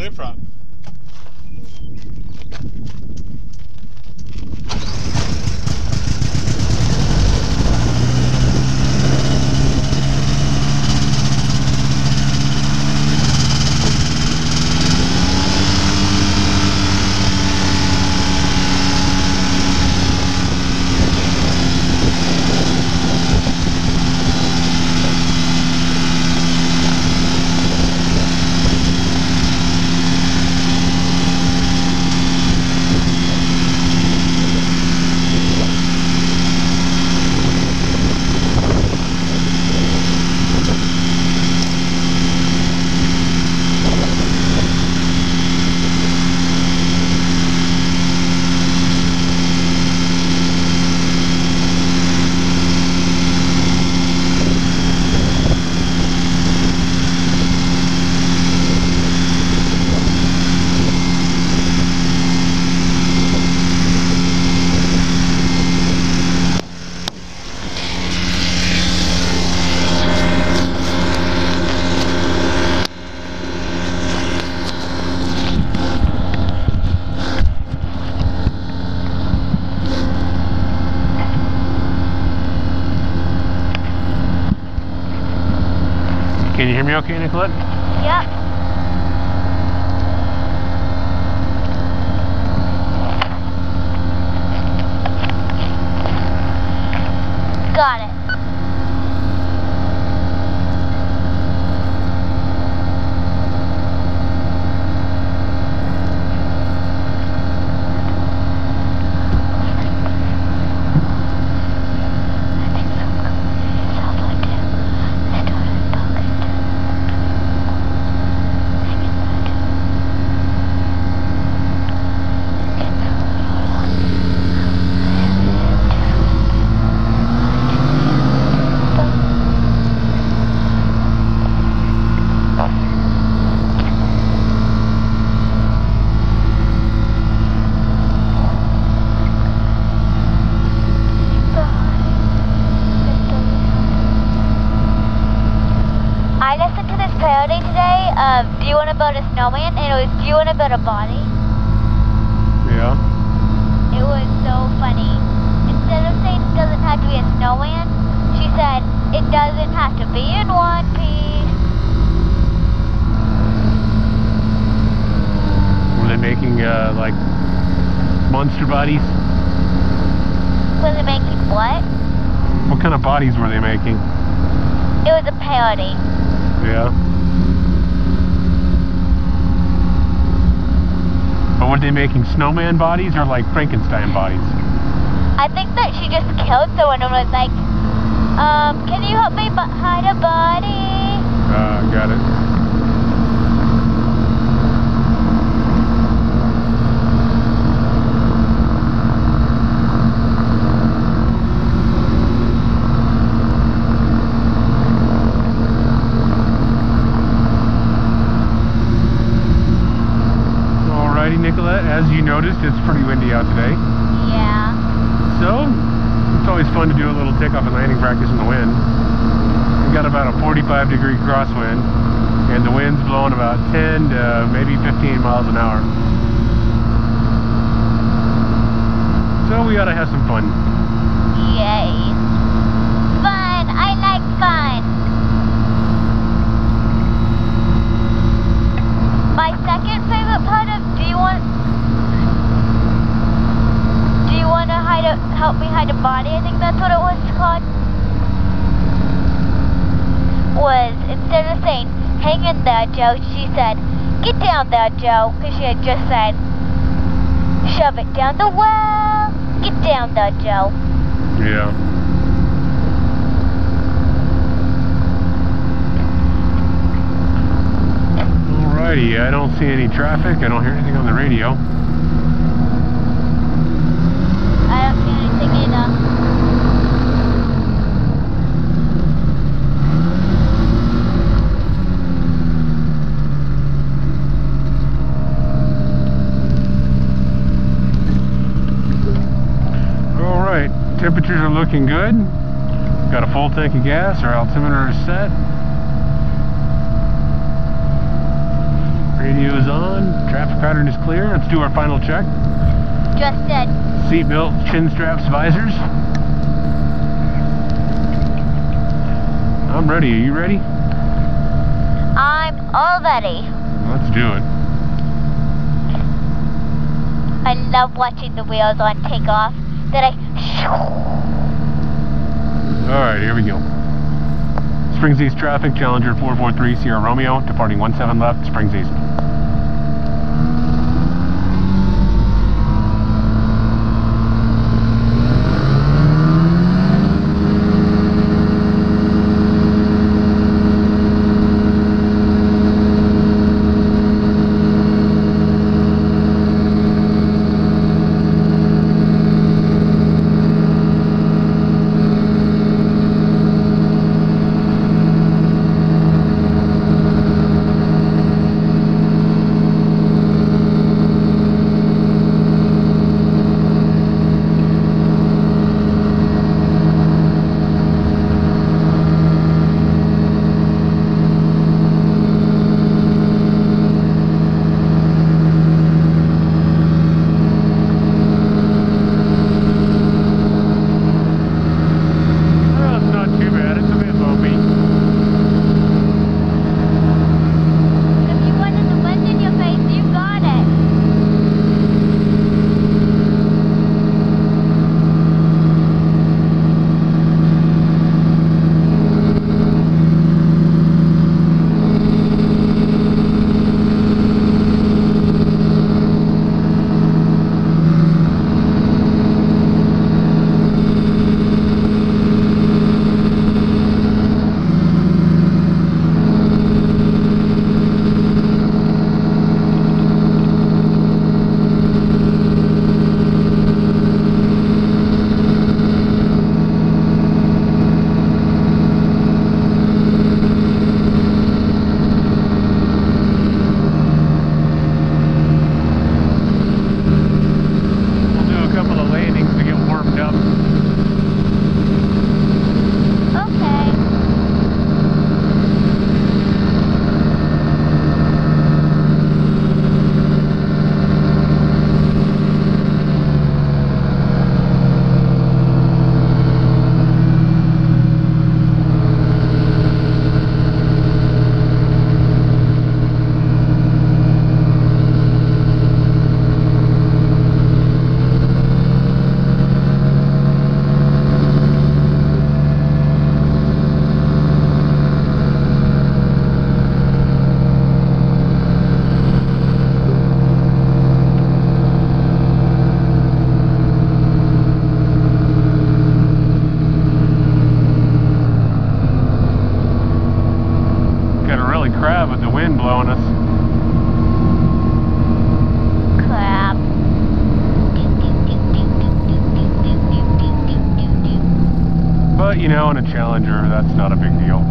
clear prop. Can you hear me okay, Nicolette? Yep. Got it. I listened to this parody today of Do You Want to Build a Snowman? And it was Do You Want to Build a Body? Yeah. It was so funny. Instead of saying it doesn't have to be a snowman, she said it doesn't have to be in one piece. Were they making like monster bodies? Was it making what? What kind of bodies were they making? It was a parody. Yeah. But were they making snowman bodies or like Frankenstein bodies? I think that she just killed someone and was like, can you help me hide a body? Got it. Alrighty, Nicolette, as you noticed, it's pretty windy out today. Yeah. So, it's always fun to do a little takeoff and landing practice in the wind. We've got about a 45-degree crosswind, and the wind's blowing about 10 to maybe 15 miles an hour. So we ought to have some fun. Yay. Fun! I like fun! My second favorite part of Do you want to help me hide a body? I think that's what it was called. Was instead of saying hang in there, Joe, she said get down there, Joe, because she had just said shove it down the well. Get down there, Joe. Yeah. Alrighty, I don't see any traffic. I don't hear anything on the radio. I don't see anything either. Alright, temperatures are looking good. Got a full tank of gas. Our altimeter is set. Radio is on. Traffic pattern is clear. Let's do our final check. Just did. Seatbelt, chin straps, visors. I'm ready. Are you ready? I'm all ready. Let's do it. I love watching the wheels on takeoff. Then I... Alright, here we go. Springs East traffic, Challenger 443 Sierra Romeo, departing 17 left, Springs East. Crap with the wind blowing us. Crap. But you know, in a Challenger, that's not a big deal.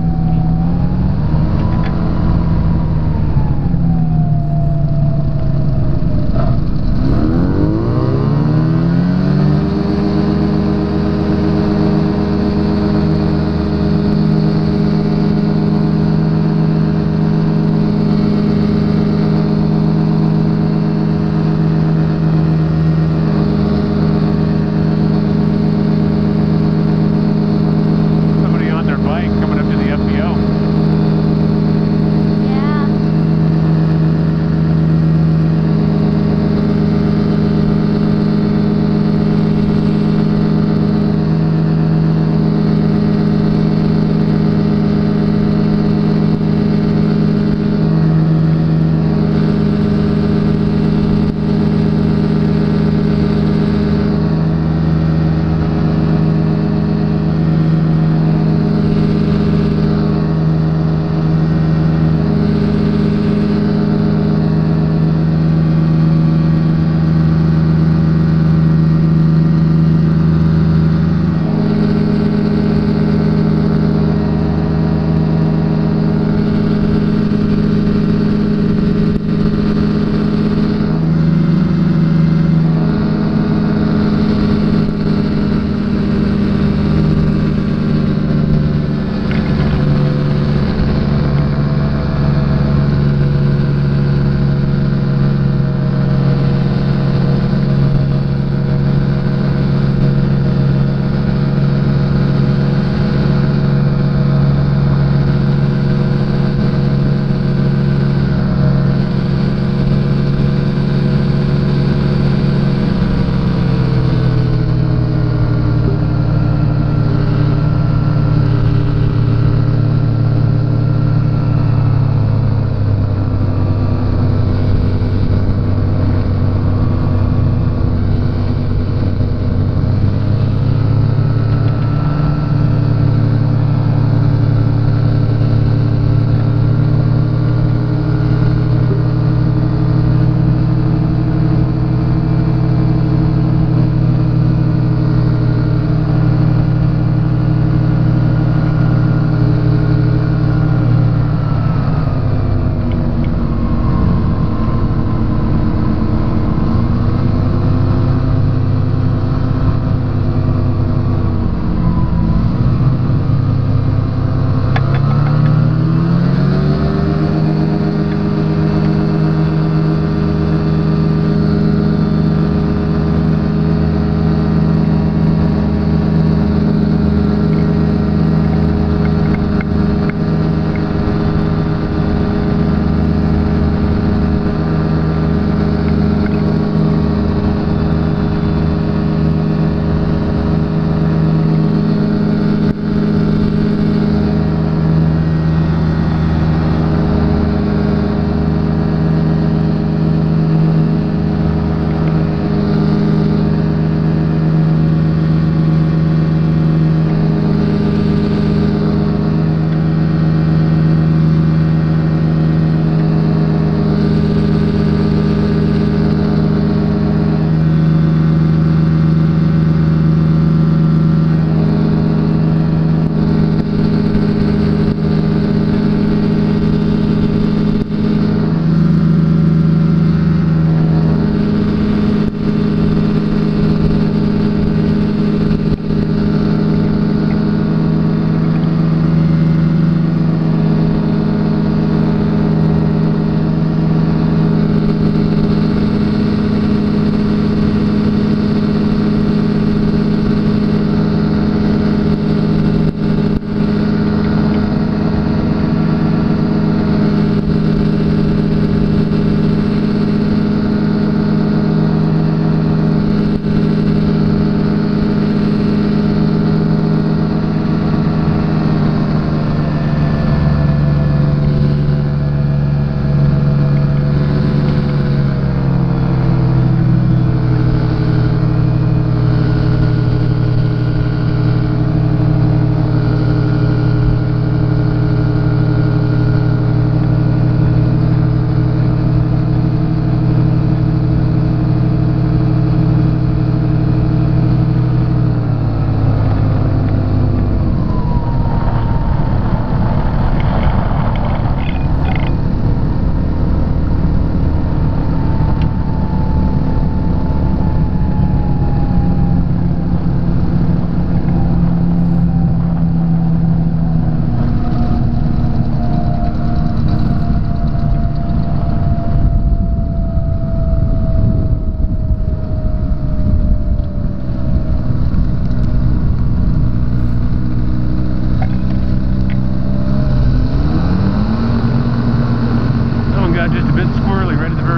Coming up to the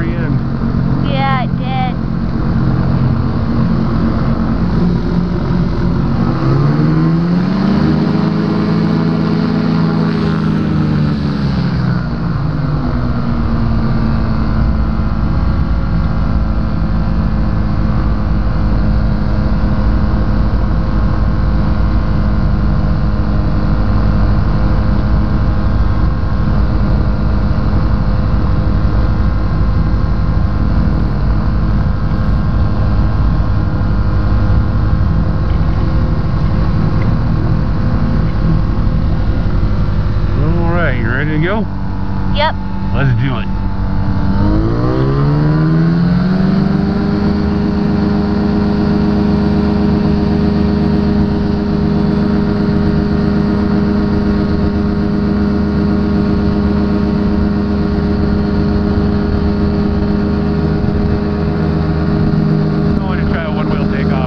very end. Yeah, it did. Ready to go? Yep. Let's do it. I'm going to try a one-wheel takeoff.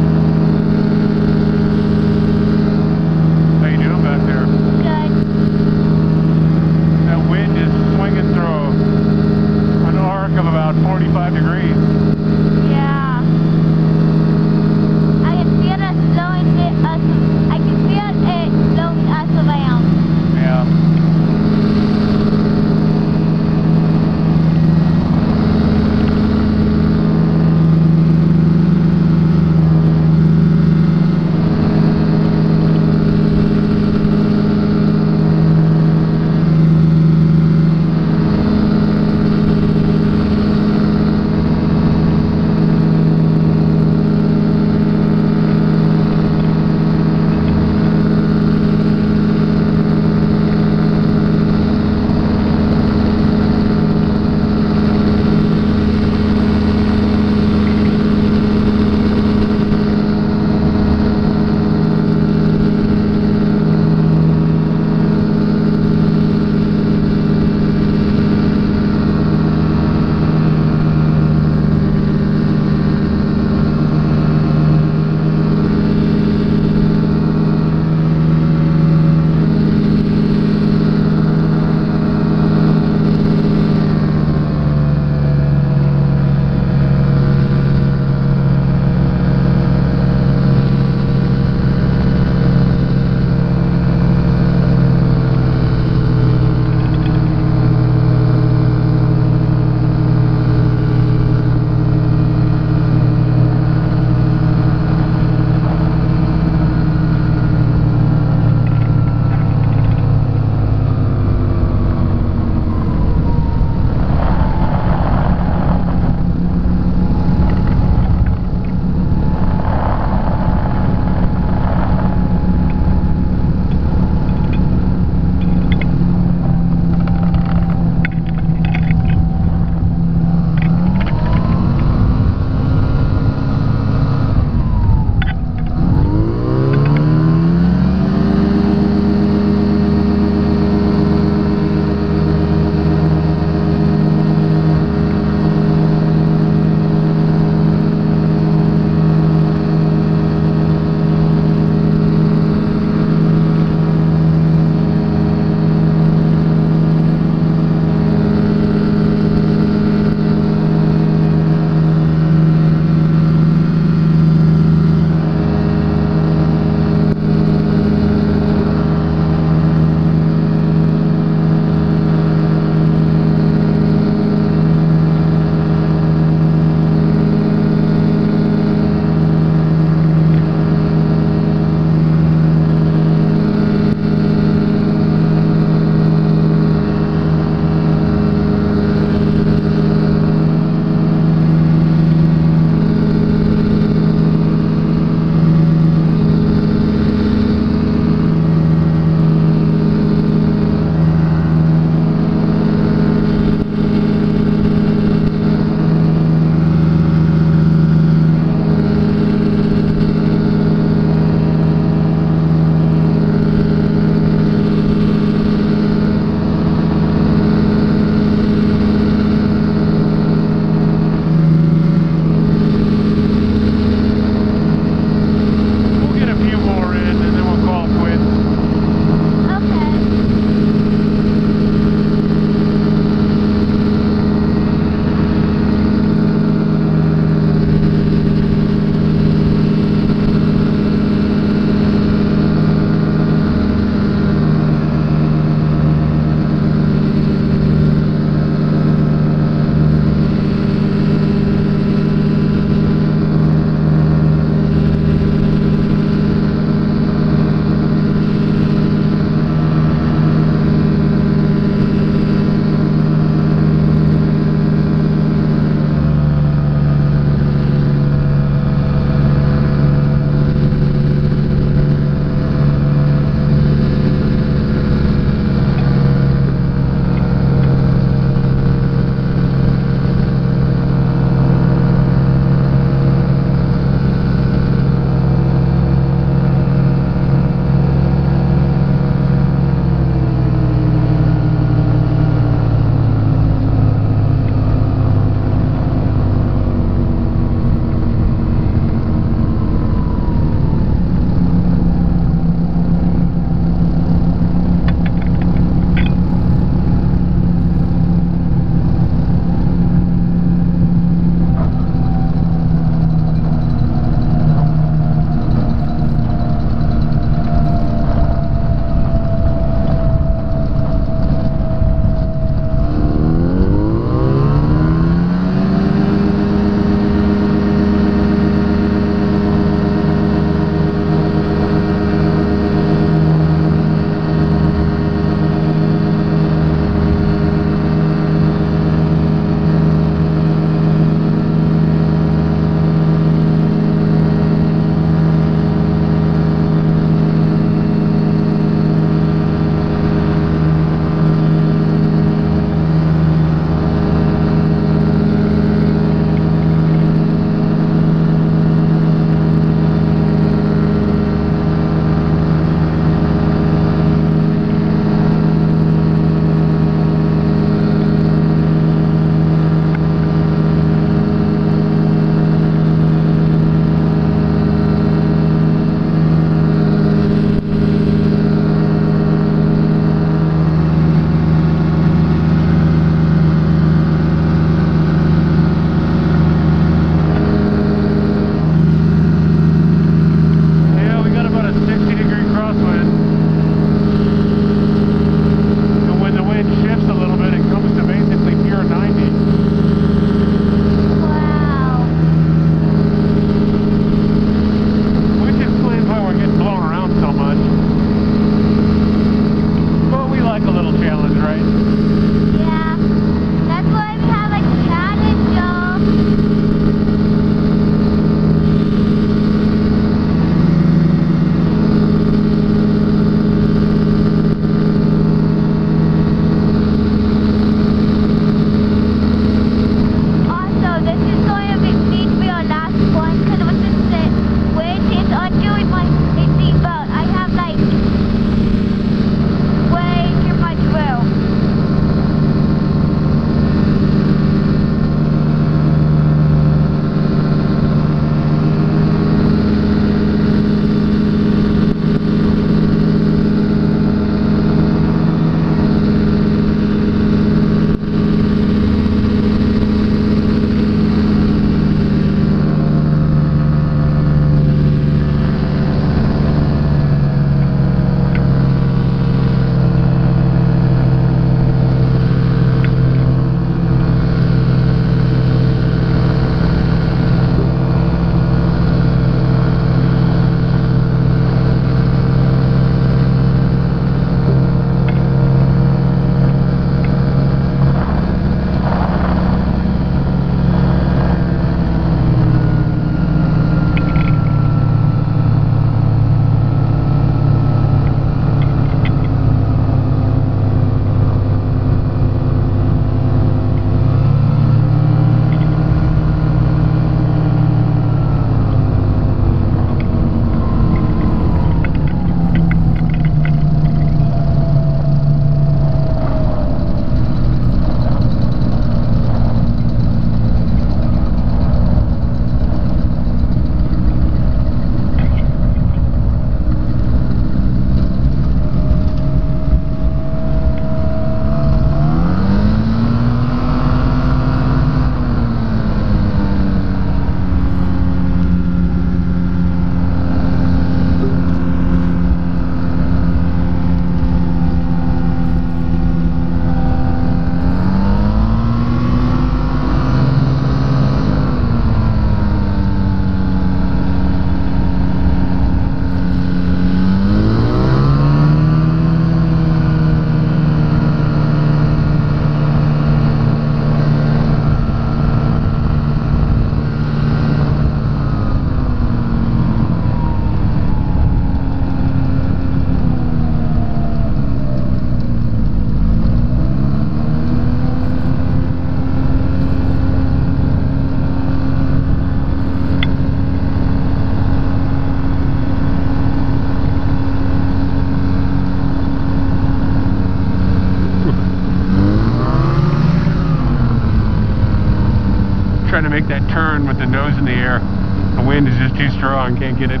turn with the nose in the air. The wind is just too strong, can't get it.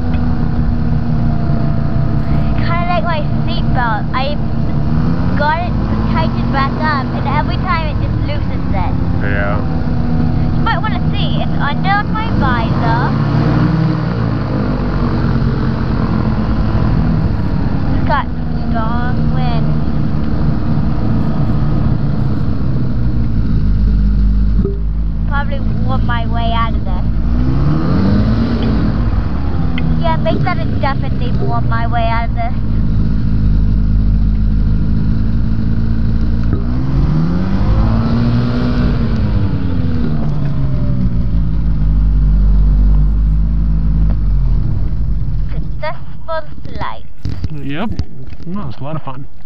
Kind of like my seatbelt. I got it tightened back up, and every time it just loosens it. Yeah. You might want to see. It's under my visor. It's got strong wind. Probably warm my way out of this. Yeah, make that it definitely warm my way out of this. Successful flight. Yep. Well, it's a lot of fun.